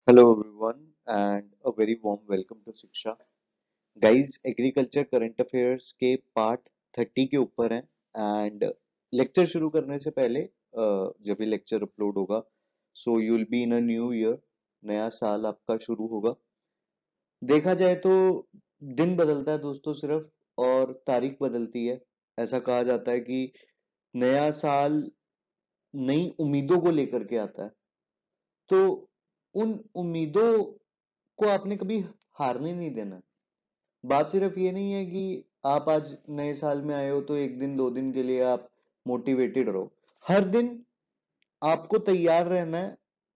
Hello everyone and a very warm welcome to शिक्षा guys agriculture current affairs के part 30 के ऊपर हैं एंड लेक्चर शुरू करने से पहले जब भी लेक्चर अपलोड होगा so you will be in a new year. नया साल आपका शुरू होगा। देखा जाए तो दिन बदलता है दोस्तों सिर्फ और तारीख बदलती है। ऐसा कहा जाता है कि नया साल नई उम्मीदों को लेकर के आता है। तो उन उम्मीदों को आपने कभी हारने नहीं देना। बात सिर्फ ये नहीं है कि आप आज नए साल में आए हो तो एक दिन दो दिन के लिए आप मोटिवेटेड रहो। हर दिन आपको तैयार रहना है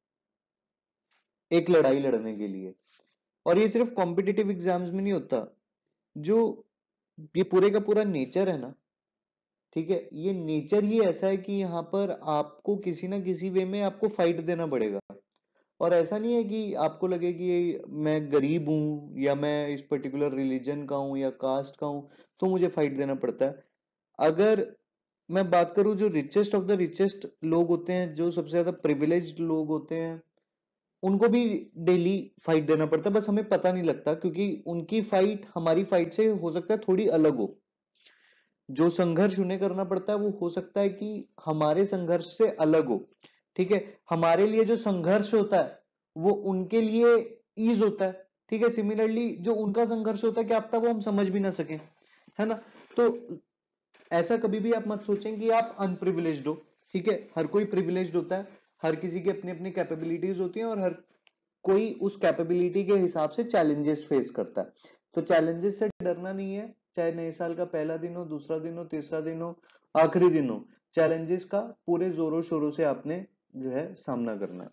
एक लड़ाई लड़ने के लिए। और ये सिर्फ कॉम्पिटिटिव एग्जाम्स में नहीं होता। जो ये पूरे का पूरा नेचर है ना, ठीक है, ये नेचर ही ऐसा है कि यहाँ पर आपको किसी ना किसी वे में आपको फाइट देना पड़ेगा। और ऐसा नहीं है कि आपको लगे कि मैं गरीब हूं या मैं इस पर्टिकुलर रिलीजन का हूं या कास्ट का हूं तो मुझे फाइट देना पड़ता है। अगर मैं बात करूं जो रिचेस्ट ऑफ द रिचेस्ट लोग होते हैं, जो सबसे ज्यादा प्रिविलेज्ड लोग होते हैं, उनको भी डेली फाइट देना पड़ता है। बस हमें पता नहीं लगता क्योंकि उनकी फाइट हमारी फाइट से हो सकता है थोड़ी अलग हो। जो संघर्ष उन्हें करना पड़ता है वो हो सकता है कि हमारे संघर्ष से अलग हो। ठीक है, हमारे लिए जो संघर्ष होता है वो उनके लिए ईज होता है। ठीक है, सिमिलरली जो उनका संघर्ष होता है क्या पता वो हम समझ भी ना सके, है ना। तो ऐसा कभी भी आप मत सोचें कि आप अनप्रिविलेज्ड हो। ठीक है, हर कोई प्रिविलेज्ड होता है। हर किसी की अपनी अपनी कैपेबिलिटीज होती हैं और हर कोई उस कैपेबिलिटी के हिसाब से चैलेंजेस फेस करता है। तो चैलेंजेस से डरना नहीं है। चाहे नए साल का पहला दिन हो, दूसरा दिन हो, तीसरा दिन हो, आखिरी दिन हो, चैलेंजेस का पूरे जोरों शोरों से आपने जो है सामना करना है।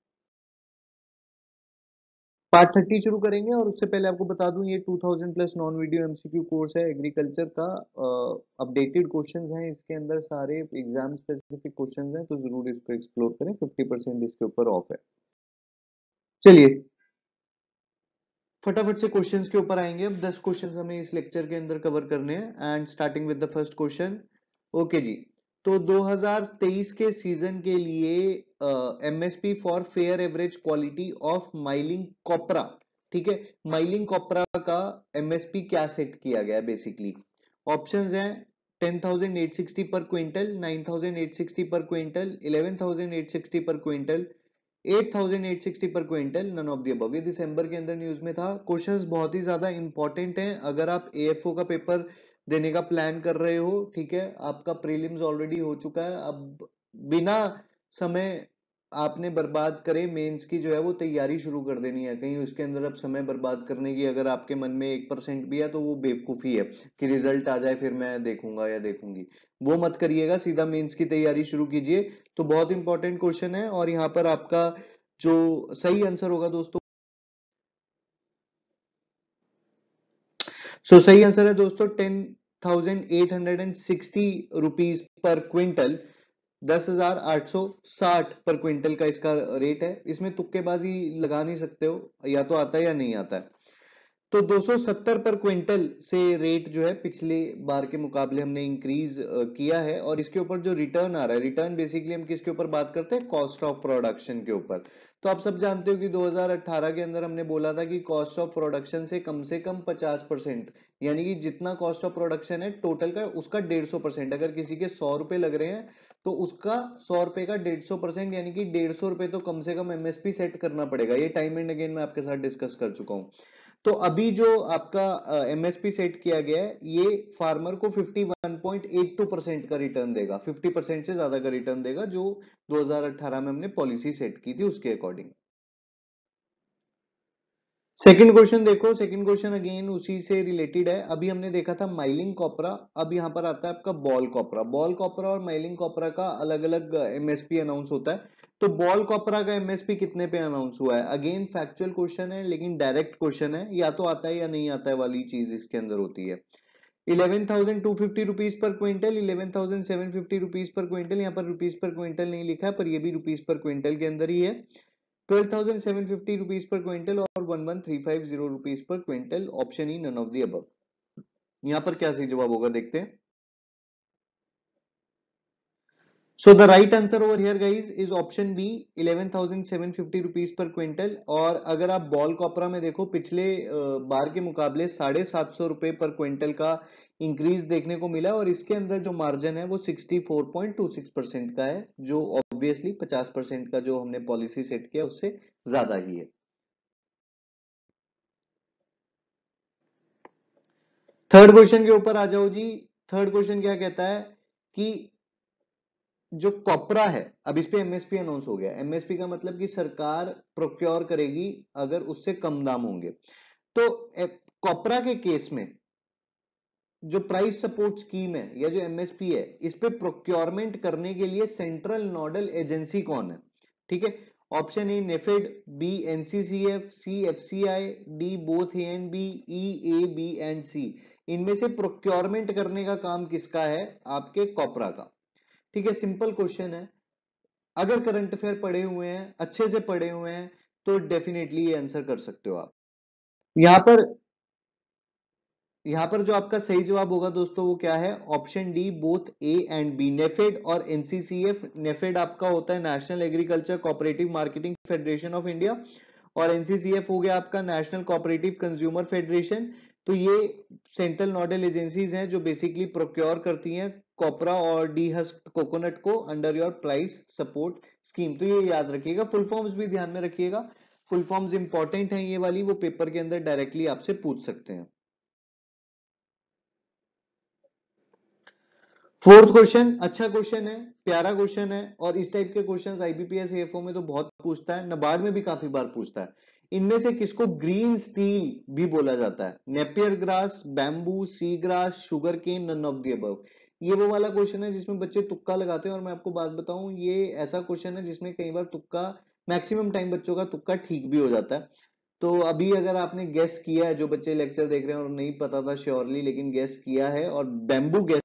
पार्ट 30 शुरू करेंगे और उससे पहले आपको बता दूं ये 2000 plus non video MCQ course है एग्रीकल्चर का। अपडेटेड क्वेश्चंस हैं इसके अंदर, सारे एग्जाम स्पेसिफिक क्वेश्चंस हैं, तो जरूर इसको एक्सप्लोर करें। 50% इसके ऊपर ऑफ है। चलिए फटाफट से क्वेश्चंस के ऊपर आएंगे। अब 10 क्वेश्चंस हमें इस लेक्चर के अंदर कवर करने हैं and starting with the first question. Okay जी, तो 2023 के सीजन के लिए MSP for fair average quality of milling copra, ठीक है, माइलिंग कॉपरा का एमएसपी क्या सेट किया गया बेसिकली। ऑप्शंस हैं 10,860 पर क्विंटल, 9,860 पर क्विंटल, 11,860 पर क्विंटल, 8,860 पर quintal, none of the above. ये दिसंबर के अंदर न्यूज में था। क्वेश्चंस बहुत ही ज्यादा इंपॉर्टेंट हैं अगर आप एएफओ का पेपर देने का प्लान कर रहे हो। ठीक है, आपका प्रीलिम्स ऑलरेडी हो चुका है। अब बिना समय आपने बर्बाद करे मेंस की जो है वो तैयारी शुरू कर देनी है। कहीं उसके अंदर अब समय बर्बाद करने की अगर आपके मन में 1% भी है तो वो बेवकूफी है कि रिजल्ट आ जाए फिर मैं देखूंगा या देखूंगी। वो मत करिएगा, सीधा मेंस की तैयारी शुरू कीजिए। तो बहुत इंपॉर्टेंट क्वेश्चन है और यहाँ पर आपका जो सही आंसर होगा दोस्तों, सही आंसर है दोस्तों 10,860 रुपीज पर क्विंटल। 10,860 पर क्विंटल का इसका रेट है। इसमें तुक्केबाजी लगा नहीं सकते हो, या तो आता है या नहीं आता है। तो 270 पर क्विंटल से रेट जो है पिछले बार के मुकाबले हमने इंक्रीज किया है। और इसके ऊपर जो रिटर्न आ रहा है, रिटर्न बेसिकली हम किसके ऊपर बात करते हैं, कॉस्ट ऑफ प्रोडक्शन के ऊपर। तो आप सब जानते हो कि 2018 के अंदर हमने बोला था कि कॉस्ट ऑफ प्रोडक्शन से कम 50%, यानी कि जितना कॉस्ट ऑफ प्रोडक्शन है टोटल का उसका 150%। अगर किसी के 100 रुपए लग रहे हैं तो उसका 100 रुपए का 150% यानी कि 150 रुपए तो कम से कम एमएसपी सेट करना पड़ेगा। ये टाइम एंड अगेन मैं आपके साथ डिस्कस कर चुका हूं। तो अभी जो आपका एमएसपी सेट किया गया है ये फार्मर को 51.82% का रिटर्न देगा। 50% से ज्यादा का रिटर्न देगा जो 2018 में हमने पॉलिसी सेट की थी उसके अकॉर्डिंग। सेकंड क्वेश्चन देखो, सेकंड क्वेश्चन अगेन उसी से रिलेटेड है। अभी हमने देखा था माइलिंग कॉपरा, अब यहाँ पर आता है आपका बॉल कॉपरा। बॉल कॉपरा और माइलिंग कॉपरा का अलग अलग एमएसपी अनाउंस होता है। तो बॉल कॉपरा का एमएसपी कितने पे अनाउंस हुआ है, अगेन फैक्चुअल क्वेश्चन है लेकिन डायरेक्ट क्वेश्चन है, या तो आता है या नहीं आता है वाली चीज इसके अंदर होती है। 11,250 rupees per quintal, 11,750 rupees per quintal, यहाँ पर रुपीज पर क्विंटल नहीं लिखा है पर ये भी रुपीज पर क्विंटल के अंदर ही है। 12,750 रुपीज पर क्विंटल और 11,350 rupees per quintal, option E none of the above. यहां पर क्या सही जवाब होगा देखते हैं। So the right answer over here guys is option B 11,750 rupees per quintal. और अगर आप बॉल कॉपरा में देखो पिछले बार के मुकाबले 750 रुपए पर क्विंटल का इंक्रीज देखने को मिला और इसके अंदर जो मार्जिन है वो 64.26% का है, जो ऑब्वियसली 50% का जो हमने पॉलिसी सेट किया उससे ज्यादा ही है। थर्ड क्वेश्चन के ऊपर आ जाओ जी। थर्ड क्वेश्चन क्या कहता है कि जो कॉपरा है, अब इस पे एमएसपी अनाउंस हो गया। एमएसपी का मतलब कि सरकार प्रोक्योर करेगी अगर उससे कम दाम होंगे। तो कॉपरा के केस में जो प्राइस सपोर्ट स्कीम है या जो एमएसपी है, इस पे प्रोक्योरमेंट करने के लिए सेंट्रल नोडल एजेंसी कौन है? ठीक है, option A NAFED, B NCCF, C FCI, D both A and B, E A B and C. इनमें से प्रोक्योरमेंट करने का काम किसका है? आपके कॉपरा का। ठीक है, सिंपल क्वेश्चन है। अगर करंट अफेयर पढ़े हुए हैं, अच्छे से पढ़े हुए हैं, तो डेफिनेटली ये आंसर कर सकते हो आप। यहां पर जो आपका सही जवाब होगा दोस्तों वो क्या है? Option D both A and B, NAFED और एनसीसीएफ। नेफेड आपका होता है national agriculture cooperative marketing federation of India और एनसीसीएफ हो गया आपका नेशनल कोऑपरेटिव कंज्यूमर फेडरेशन। तो ये सेंट्रल नोडल एजेंसीज हैं जो बेसिकली प्रोक्योर करती हैं कॉपरा और डी हस्क्ड कोकोनट को under your price support scheme. तो ये याद रखिएगा, फुल फॉर्म्स भी ध्यान में रखिएगा, फुल फॉर्म्स इंपॉर्टेंट हैं ये वाली, वो पेपर के अंदर डायरेक्टली आपसे पूछ सकते हैं। फोर्थ क्वेश्चन अच्छा क्वेश्चन है, प्यारा क्वेश्चन है और इस टाइप के क्वेश्चंस आईबीपीएस एएफओ में तो बहुत पूछता है, नाबार्ड में भी काफी बार पूछता है। इनमें से किसको ग्रीन स्टील भी बोला जाता है? Napier grass, bamboo, sea grass, sugarcane, none of the above. ये वो वाला क्वेश्चन है जिसमें बच्चे तुक्का लगाते हैं और मैं आपको बात बताऊं ये ऐसा क्वेश्चन है जिसमें कई बार तुक्का, मैक्सिमम टाइम बच्चों का तुक्का ठीक भी हो जाता है। तो अभी अगर आपने गेस किया है, जो बच्चे लेक्चर देख रहे हैं और नहीं पता था श्योरली लेकिन गेस किया है और बैम्बू गेस,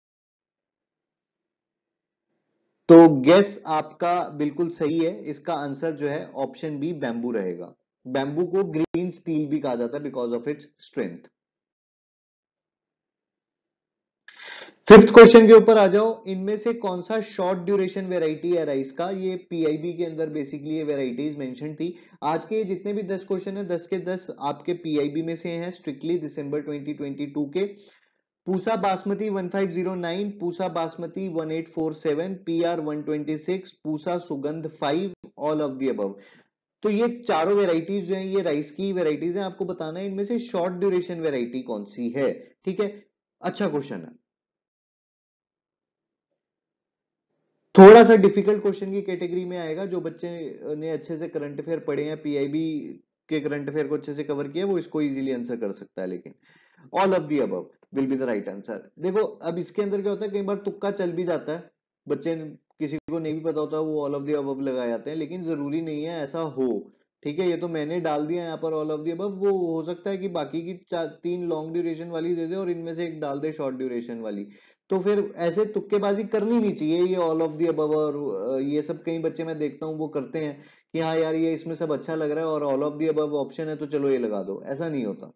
तो गेस आपका बिल्कुल सही है। इसका आंसर जो है ऑप्शन बी बैम्बू रहेगा। बैम्बू को ग्रीन स्टील भी कहा जाता है because of its strength. Fifth question के ऊपर आ जाओ। इनमें से कौन सा शॉर्ट ड्यूरेशन वेराइटी है राइस का? ये पीआईबी के अंदर बेसिकली ये वेराइटीज मेंशन थी। आज के जितने भी 10 क्वेश्चन है 10 के 10 आपके पीआईबी में से हैं, स्ट्रिक्टली दिसंबर 2022 के। Pusa Basmati 1509, Pusa Basmati 1847, PR 126, Pusa Sugandh 5, all of the above. तो ये चारों वेराइटीज जो हैं ये राइस की वेराइटीज हैं। आपको बताना है इनमें से शॉर्ट ड्यूरेशन वेराइटी कौन सी है। ठीक है, अच्छा क्वेश्चन है, थोड़ा सा डिफिकल्ट क्वेश्चन की कैटेगरी में आएगा। जो बच्चे ने अच्छे से करंट अफेयर पढ़े हैं, पीआईबी के करंट अफेयर को अच्छे से कवर किया, वो इसको इजीली आंसर कर सकता है। लेकिन all of the above will be the right answer. देखो अब इसके अंदर क्या होता है, कई बार तुक्का चल भी जाता है, बच्चे किसी को नहीं भी पता होता वो ऑल ऑफ दी अबव लगा जाते हैं, लेकिन जरूरी नहीं है ऐसा हो। ठीक है, ये तो मैंने डाल दिया यहाँ पर ऑल ऑफ दी अबव, वो हो सकता है कि बाकी की तीन लॉन्ग ड्यूरेशन वाली दे दे और इनमें से एक डाल दे शॉर्ट ड्यूरेशन वाली। तो फिर ऐसे तुक्केबाजी करनी नहीं चाहिए, ये ऑल ऑफ दी अबव और ये सब कई बच्चे मैं देखता हूँ वो करते हैं कि हाँ यार ये इसमें सब अच्छा लग रहा है और all of the above option है तो चलो ये लगा दो, ऐसा नहीं होता।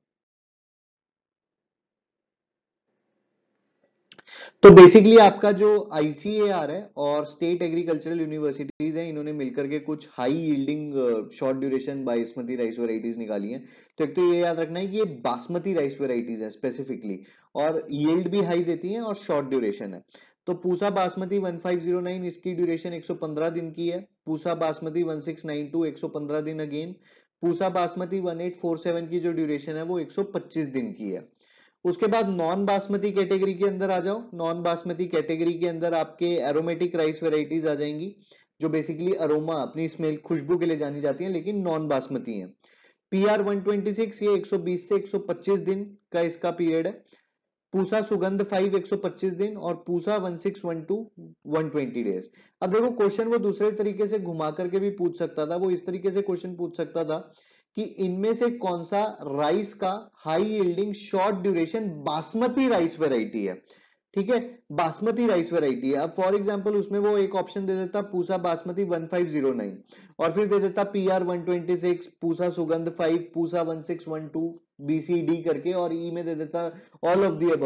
तो बेसिकली आपका जो आईसीएआर है और स्टेट एग्रीकल्चरल यूनिवर्सिटीज हैं, इन्होंने मिलकर के कुछ high yielding short duration basmati rice varieties निकाली हैं। तो एक तो ये याद रखना है कि ये बासमती राइस वेराइटीज है स्पेसिफिकली, और यील्ड भी हाई देती हैं और शॉर्ट ड्यूरेशन है। तो पूसा बासमती 1509 इसकी ड्यूरेशन 115 दिन की है। पूसा बासमती 1692 115 दिन अगेन। पूसा बासमती 1847 की जो ड्यूरेशन है वो 125 दिन की है। उसके बाद नॉन बासमती कैटेगरी के अंदर आ जाओ। नॉन बासमती कैटेगरी के अंदर आपके एरोमेटिक राइस वेराइटीज आ जाएंगी, जो बेसिकली अरोमा अपनी स्मेल खुशबू के लिए जानी जाती हैं लेकिन नॉन बासमती हैं। पीआर 126 ये 120 से 125 दिन का इसका पीरियड है। पूसा सुगंध 5 125 दिन और पूसा 1612 120 डेज। अब देखो क्वेश्चन वो दूसरे तरीके से घुमा करके भी पूछ सकता था, वो इस तरीके से क्वेश्चन पूछ सकता था कि इनमें से कौन सा राइस का high yielding short duration basmati rice variety है। ठीक है, बासमती राइस वेराइटी है। अब फॉर एग्जांपल उसमें वो एक ऑप्शन दे देता पूसा बासमती 1509 और फिर दे देता पीआर 126, पूसा सुगंध 5, पूसा 1612 बीसीडी करके और ई में दे देता ऑल ऑफ दी अबव।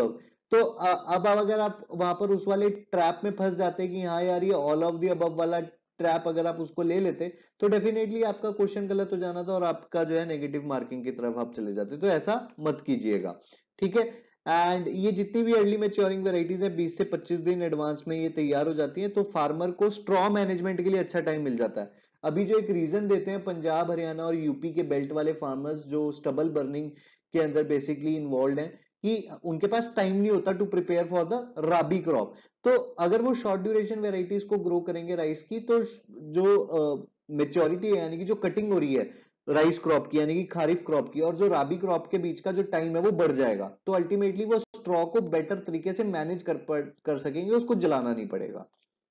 तो अब अगर आप वहां पर उस वाले ट्रैप में फंस जाते कि हाँ यार ये ऑल ऑफ द अबव वाला ट्रैप अगर आप उसको ले लेते तो डेफिनेटली आपका क्वेश्चन गलत हो जाना था और आपका जो है नेगेटिव मार्किंग की तरफ आप चले जाते, तो ऐसा मत कीजिएगा, ठीक है। एंड ये जितनी भी अर्ली मैच्योरिंग वेराइटीज है 20 से 25 दिन एडवांस में ये तैयार हो जाती है, तो फार्मर को स्ट्रॉ मैनेजमेंट के लिए अच्छा टाइम मिल जाता है। अभी जो एक रीजन देते हैं पंजाब हरियाणा और यूपी के बेल्ट वाले फार्मर्स जो स्टबल बर्निंग के अंदर बेसिकली इन्वॉल्व हैं कि उनके पास टाइम नहीं होता to prepare for the rabi crop. तो अगर वो शॉर्ट ड्यूरेशन वेराइटीज को ग्रो करेंगे राइस की, तो जो मेच्योरिटी है यानी कि जो कटिंग हो रही है राइस क्रॉप की यानी कि खारिफ क्रॉप की और जो राबी क्रॉप के बीच का जो टाइम है वो बढ़ जाएगा, तो अल्टीमेटली वो स्ट्रॉ को बेटर तरीके से मैनेज कर सकेंगे, उसको जलाना नहीं पड़ेगा।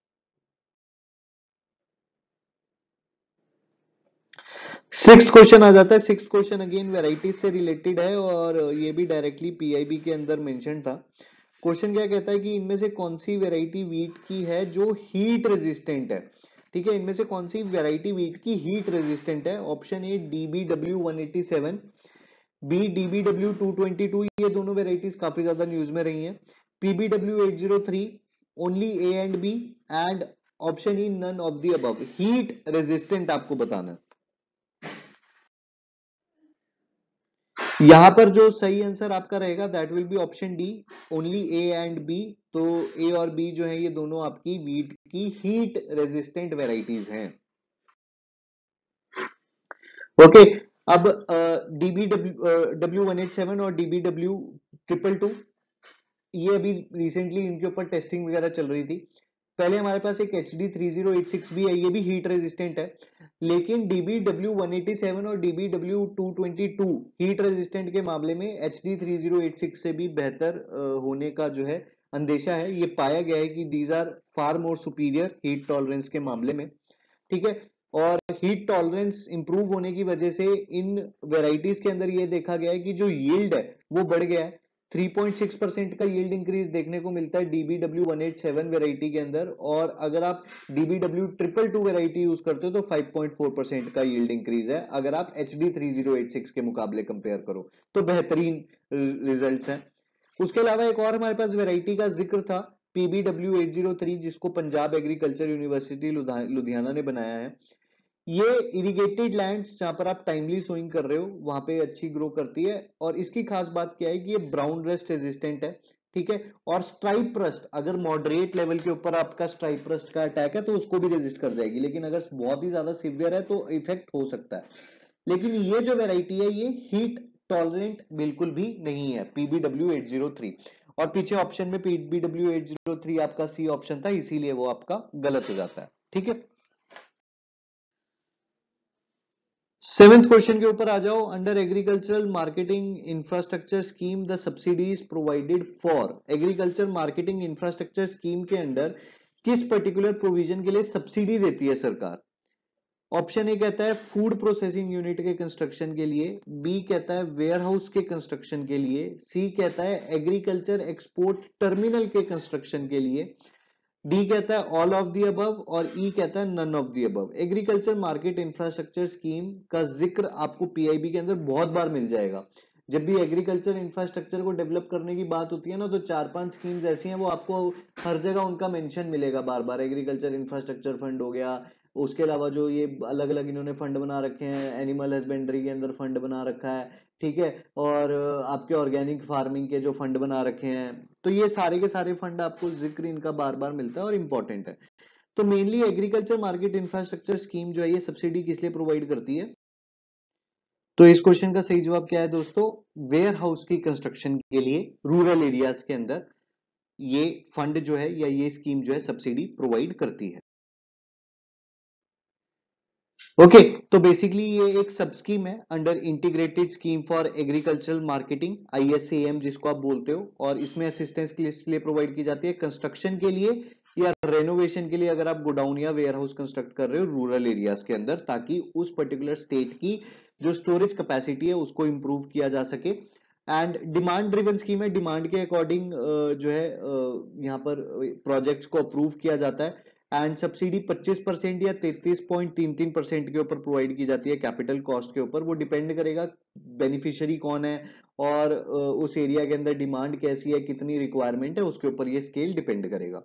सिक्स्थ क्वेश्चन आ जाता है। सिक्स्थ क्वेश्चन अगेन वेराइटीज से रिलेटेड है और ये भी डायरेक्टली पीआईबी के अंदर मेंशन था। क्वेश्चन क्या कहता है कि इनमें से कौन सी वेराइटी वीट की है जो हीट रेजिस्टेंट है, ठीक है। इनमें से कौन सी वेराइटी वीट की हीट रेजिस्टेंट है? Option A DBW 187, B DBW 222, ये दोनों वेराइटीज काफी ज्यादा न्यूज में रही हैं। PBW 803, only A and B, and option E none of the above. Heat resistant आपको बताना है। यहां पर जो सही आंसर आपका रहेगा that will be option D, only A and B. तो ए और बी जो है ये दोनों आपकी वीट की हीट रेजिस्टेंट वेराइटीज हैं। ओके, अब DBW 187 और DBW 222 ये अभी रिसेंटली इनके ऊपर टेस्टिंग वगैरह चल रही थी। पहले हमारे पास एक HD 3086 भी है, ये भी हीट रेजिस्टेंट है, लेकिन DBW 187 और DBW 222 हीट रेजिस्टेंट के मामले में HD 3086 से भी बेहतर होने का जो है अंदेशा है। ये पाया गया है कि these are far more superior heat tolerance के मामले में, ठीक है। और हीट टॉलरेंस इंप्रूव होने की वजह से इन वेराइटीज के अंदर ये देखा गया है कि जो यील्ड है वो बढ़ गया है। 3.6% का यील्ड इंक्रीज देखने को मिलता है DBW 187 वेराइटी के अंदर, और अगर आप DBW 222 वेराइटी यूज करते हो तो 5.4% का यील्ड इंक्रीज है अगर आप HD 3086 के मुकाबले कंपेयर करो, तो बेहतरीन रिजल्ट्स हैं। उसके अलावा एक और हमारे पास वैरायटी का जिक्र था PBW 803, जिसको पंजाब एग्रीकल्चर यूनिवर्सिटी लुधियाना ने बनाया है। ये इरिगेटेड लैंड्स जहां पर आप टाइमली सोइंग कर रहे हो वहां पे अच्छी ग्रो करती है, और इसकी खास बात क्या है कि ये ब्राउन रस्ट रेजिस्टेंट है, ठीक है। और स्ट्राइप रस्ट, अगर मॉडरेट लेवल के ऊपर आपका स्ट्राइप रस्ट का अटैक है तो उसको भी रेजिस्ट कर जाएगी, लेकिन अगर बहुत ही ज्यादा सिवियर है तो इफेक्ट हो सकता है। लेकिन ये जो वेराइटी है ये हीट टॉलरेंट बिल्कुल भी नहीं है, PBW 803। और पीछे ऑप्शन में PBW 803 आपका सी ऑप्शन था, इसीलिए वो आपका गलत हो जाता है, ठीक है। सेवेंथ क्वेश्चन के ऊपर आ जाओ। Under agricultural marketing infrastructure scheme the subsidies provided for. Agriculture marketing infrastructure scheme के अंडर किस पर्टिकुलर प्रोविजन के लिए सब्सिडी देती है सरकार? ऑप्शन ए कहता है फूड प्रोसेसिंग यूनिट के कंस्ट्रक्शन के लिए, बी कहता है वेयर हाउस के कंस्ट्रक्शन के लिए, सी कहता है एग्रीकल्चर एक्सपोर्ट टर्मिनल के कंस्ट्रक्शन के लिए, डी कहता है ऑल ऑफ दी अबव, और ई कहता है none of the above. Agriculture market infrastructure scheme का जिक्र आपको पीआईबी के अंदर बहुत बार मिल जाएगा। जब भी एग्रीकल्चर इंफ्रास्ट्रक्चर को डेवलप करने की बात होती है ना, तो 4-5 स्कीम्स ऐसी हैं वो आपको हर जगह उनका मेंशन मिलेगा बार बार। एग्रीकल्चर इंफ्रास्ट्रक्चर फंड हो गया, उसके अलावा जो ये अलग अलग इन्होंने फंड बना रखे हैं, एनिमल हस्बेंड्री के अंदर फंड बना रखा है, ठीक है। और आपके ऑर्गेनिक फार्मिंग के जो फंड बना रखे हैं, तो ये सारे के सारे फंड आपको जिक्र इनका बार बार मिलता है और इंपॉर्टेंट है। तो mainly agriculture market infrastructure scheme जो है ये सब्सिडी किस लिए प्रोवाइड करती है? तो इस क्वेश्चन का सही जवाब क्या है दोस्तों? वेयर हाउस की कंस्ट्रक्शन के लिए रूरल एरियाज के अंदर ये फंड जो है या ये स्कीम जो है सब्सिडी प्रोवाइड करती है। ओके, तो बेसिकली ये एक सब स्कीम है under integrated scheme for agricultural marketing, ISAM जिसको आप बोलते हो, और इसमें असिस्टेंस के लिए प्रोवाइड की जाती है कंस्ट्रक्शन के लिए या रेनोवेशन के लिए, अगर आप गोडाउन या वेयर हाउस कंस्ट्रक्ट कर रहे हो रूरल एरियाज के अंदर, ताकि उस पर्टिकुलर स्टेट की जो स्टोरेज कैपेसिटी है उसको इंप्रूव किया जा सके। एंड डिमांड ड्रिवन स्कीम है, डिमांड के अकॉर्डिंग जो है यहाँ पर प्रोजेक्ट्स को अप्रूव किया जाता है। एंड सब्सिडी 25% या 33.33% के ऊपर प्रोवाइड की जाती है कैपिटल कॉस्ट के ऊपर। वो डिपेंड करेगा बेनिफिशियरी कौन है और उस एरिया के अंदर डिमांड कैसी है, कितनी रिक्वायरमेंट है, उसके ऊपर ये स्केल डिपेंड करेगा।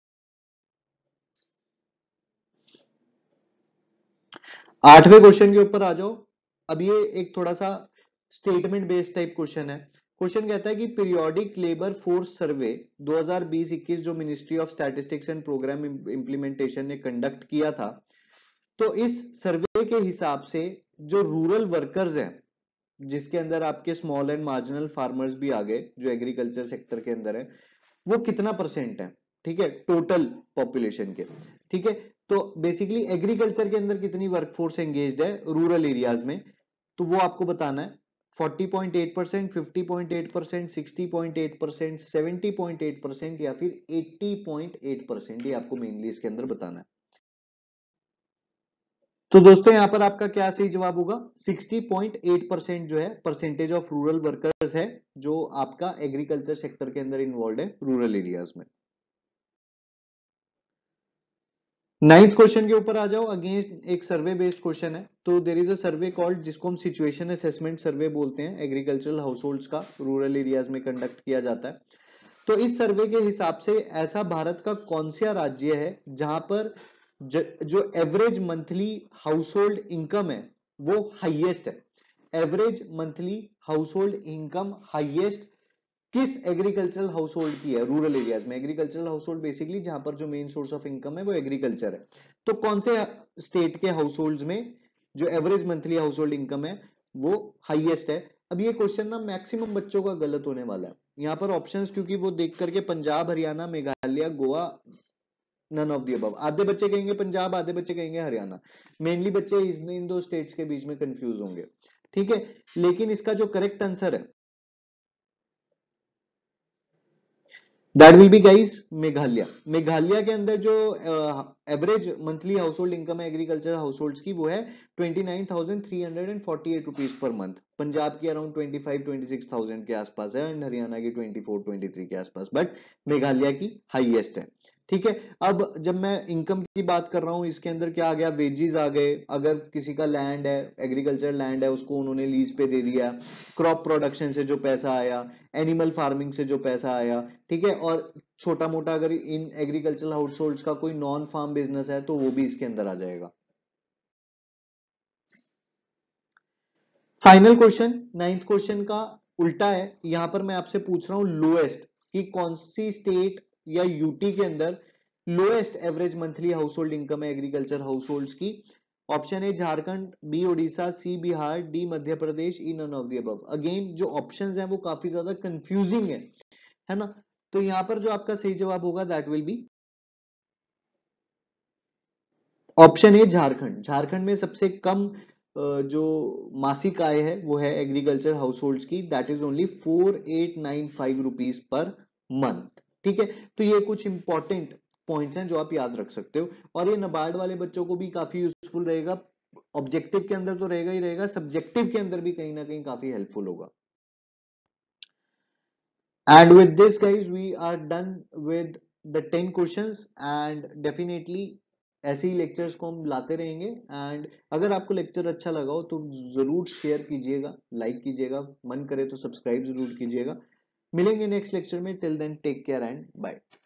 आठवें क्वेश्चन के ऊपर आ जाओ। अब ये एक थोड़ा सा स्टेटमेंट बेस्ड टाइप क्वेश्चन है। क्वेश्चन कहता है कि पीरियोडिक लेबर फोर्स सर्वे 2020-21 जो ministry of statistics and programme implementation ने कंडक्ट किया था, तो इस सर्वे के हिसाब से जो रूरल वर्कर्स हैं, जिसके अंदर आपके स्मॉल एंड मार्जिनल फार्मर्स भी आ गए, जो एग्रीकल्चर सेक्टर के अंदर है, वो कितना परसेंट है, ठीक है, टोटल पॉपुलेशन के। ठीक है, तो बेसिकली एग्रीकल्चर के अंदर कितनी वर्कफोर्स एंगेज्ड है रूरल एरियाज में, तो वो आपको बताना है। 40.8%, 50.8%, 60.8%, 70.8% या फिर 80.8%, ये आपको मेनली इसके अंदर बताना है। तो दोस्तों यहां पर आपका क्या सही जवाब होगा, 60.8% जो है परसेंटेज ऑफ रूरल वर्कर्स है जो आपका एग्रीकल्चर सेक्टर के अंदर इन्वॉल्व है रूरल एरियाज में। नाइन्थ क्वेश्चन के ऊपर आ जाओ। अगेंस्ट एक सर्वे बेस्ड क्वेश्चन है। तो there is a survey called, जिसको हम सिचुएशन असेसमेंट सर्वे बोलते हैं, एग्रीकल्चरल हाउसहोल्ड्स का रूरल एरियाज में कंडक्ट किया जाता है। तो इस सर्वे के हिसाब से ऐसा भारत का कौन सा राज्य है जहां पर जो average monthly household income है वो हाईएस्ट है। Average monthly household income highest किस एग्रीकल्चरल हाउस होल्ड की है रूरल एरियाज में। एग्रीकल्चरल हाउस होल्ड बेसिकली जहां पर जो मेन सोर्स ऑफ इनकम है वो एग्रीकल्चर है। तो कौन से स्टेट के हाउस होल्ड में जो average monthly household income है वो हाईएस्ट है। अब ये क्वेश्चन ना मैक्सिमम बच्चों का गलत होने वाला है। यहाँ पर ऑप्शंस क्योंकि वो देख करके Punjab, Haryana, Meghalaya, Goa, none of the above, आधे बच्चे कहेंगे पंजाब, आधे बच्चे कहेंगे हरियाणा। मेनली बच्चे इन दो स्टेट्स के बीच में कंफ्यूज होंगे। ठीक है, लेकिन इसका जो करेक्ट आंसर है that will be guys Meghalaya. Meghalaya के अंदर जो average monthly household income है एग्रीकल्चर हाउस होल्ड्स की वो है 29,348 रुपीज पर मंथ। पंजाब की अराउंड 25-26,000 के आसपास है एंड हरियाणा की 24-23 के आसपास, बट मेघालय की हाईएस्ट है। ठीक है, अब जब मैं इनकम की बात कर रहा हूं इसके अंदर क्या आ गया, वेजीज आ गए। अगर किसी का लैंड है, एग्रीकल्चर लैंड है, उसको उन्होंने लीज पे दे दिया, क्रॉप प्रोडक्शन से जो पैसा आया, एनिमल फार्मिंग से जो पैसा आया, ठीक है, और छोटा मोटा अगर इन एग्रीकल्चरल हाउस होल्ड्स का कोई नॉन फार्म बिजनेस है तो वो भी इसके अंदर आ जाएगा। फाइनल क्वेश्चन, नाइन्थ क्वेश्चन का उल्टा है। यहां पर मैं आपसे पूछ रहा हूं लोएस्ट कि कौन सी स्टेट या यूटी के अंदर lowest average monthly household income है एग्रीकल्चर हाउस होल्ड्स की। Option A Jharkhand, B Odisha, C Bihar, D Madhya Pradesh, E none of the above. Again जो ऑप्शंस हैं वो काफी ज्यादा कंफ्यूजिंग है ना। तो यहां पर जो आपका सही जवाब होगा that will be option A Jharkhand. Jharkhand में सबसे कम जो मासिक आय है वो है एग्रीकल्चर हाउस होल्ड की, that is only 4895 rupees per month. ठीक है, तो ये कुछ इंपॉर्टेंट पॉइंट्स हैं जो आप याद रख सकते हो और ये नबार्ड वाले बच्चों को भी काफी यूजफुल रहेगा। ऑब्जेक्टिव के अंदर तो रहेगा ही रहेगा, सब्जेक्टिव के अंदर भी कहीं ना कहीं काफी हेल्पफुल होगा। And with this guys we are done with the 10 questions and definitely ऐसे ही लेक्चर्स को हम लाते रहेंगे। एंड अगर आपको लेक्चर अच्छा लगा हो तो जरूर शेयर कीजिएगा, लाइक कीजिएगा, मन करे तो सब्सक्राइब जरूर कीजिएगा। मिलेंगे नेक्स्ट लेक्चर में, till then take care and bye.